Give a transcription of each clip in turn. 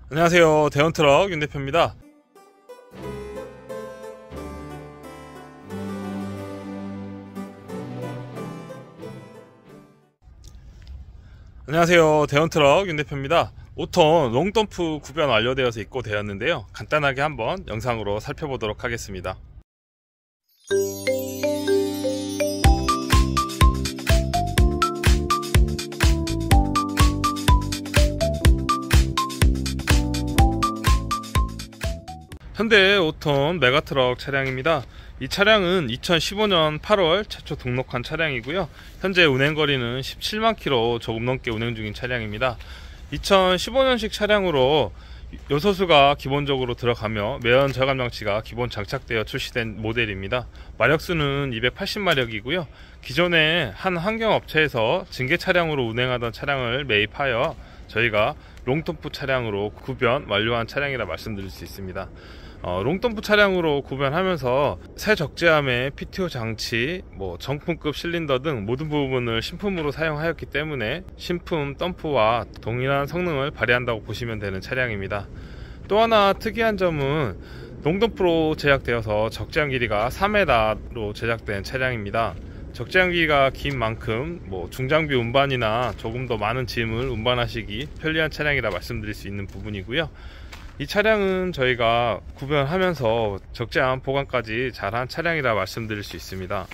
안녕하세요, 대원트럭 윤 대표입니다. 안녕하세요, 대원트럭 윤 대표입니다. 5톤 롱덤프 구변 완료되어서 입고되었는데요, 간단하게 한번 영상으로 살펴보도록 하겠습니다. 현대 5톤 메가트럭 차량입니다. 이 차량은 2015년 8월 최초 등록한 차량이고요. 현재 운행거리는 17만 km 조금 넘게 운행 중인 차량입니다. 2015년식 차량으로 요소수가 기본적으로 들어가며 매연 저감 장치가 기본 장착되어 출시된 모델입니다. 마력수는 280마력이고요. 기존에 한 환경업체에서 증개 차량으로 운행하던 차량을 매입하여 저희가 롱덤프 차량으로 구변 완료한 차량이라 말씀드릴 수 있습니다. 롱덤프 차량으로 구변하면서 새 적재함의 PTO 장치, 정품급 실린더 등 모든 부분을 신품으로 사용하였기 때문에 신품 덤프와 동일한 성능을 발휘한다고 보시면 되는 차량입니다. 또 하나 특이한 점은 롱덤프로 제작되어서 적재함 길이가 4m로 제작된 차량입니다. 적재함 길이가 긴 만큼 중장비 운반이나 조금 더 많은 짐을 운반하시기 편리한 차량이라 말씀드릴 수 있는 부분이고요. 이 차량은 저희가 구변하면서 적재함 보관까지 잘한 차량이라 말씀드릴 수 있습니다.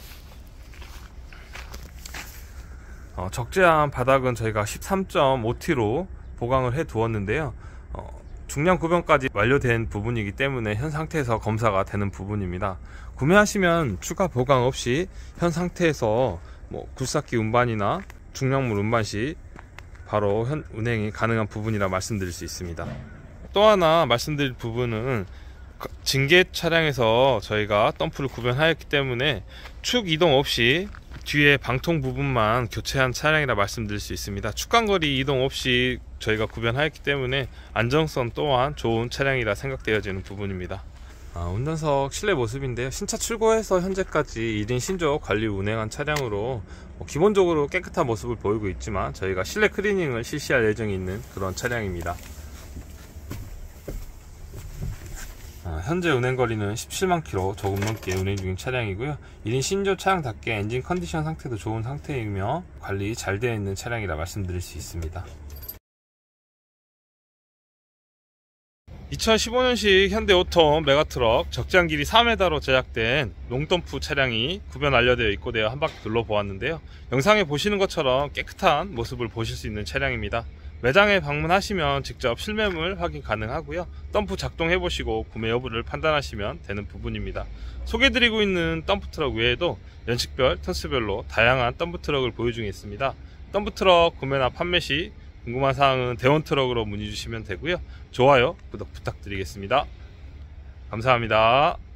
적재함 바닥은 저희가 13.5T로 보강을 해 두었는데요, 중량 구변까지 완료된 부분이기 때문에 현 상태에서 검사가 되는 부분입니다. 구매하시면 추가 보강 없이 현 상태에서 굴삭기 운반이나 중량물 운반 시 바로 현 운행이 가능한 부분이라 말씀드릴 수 있습니다. 또 하나 말씀드릴 부분은 증개 차량에서 저희가 덤프를 구변하였기 때문에 축 이동 없이 뒤에 방통 부분만 교체한 차량이라 말씀드릴 수 있습니다. 축간거리 이동 없이 저희가 구변하였기 때문에 안정성 또한 좋은 차량이라 생각되어지는 부분입니다. 운전석 실내 모습인데요, 신차 출고해서 현재까지 1인 신조 관리 운행한 차량으로 기본적으로 깨끗한 모습을 보이고 있지만 저희가 실내 클리닝을 실시할 예정이 있는 그런 차량입니다. 현재 운행거리는 17만 km 조금 넘게 운행 중인 차량이고요. 1인 신조 차량답게 엔진 컨디션 상태도 좋은 상태이며 관리 잘 되어 있는 차량이라 말씀드릴 수 있습니다. 2015년식 현대 5톤 메가트럭 적재함 길이 4m로 제작된 롱덤프 차량이 구변 완료되어 입고되어 한 바퀴 둘러보았는데요, 영상에 보시는 것처럼 깨끗한 모습을 보실 수 있는 차량입니다. 매장에 방문하시면 직접 실매물 확인 가능하고요, 덤프 작동해 보시고 구매 여부를 판단하시면 되는 부분입니다. 소개드리고 있는 덤프트럭 외에도 연식별, 턴수별로 다양한 덤프트럭을 보유 중에 있습니다. 덤프트럭 구매나 판매 시 궁금한 사항은 대원트럭으로 문의 주시면 되고요. 좋아요, 구독 부탁드리겠습니다. 감사합니다.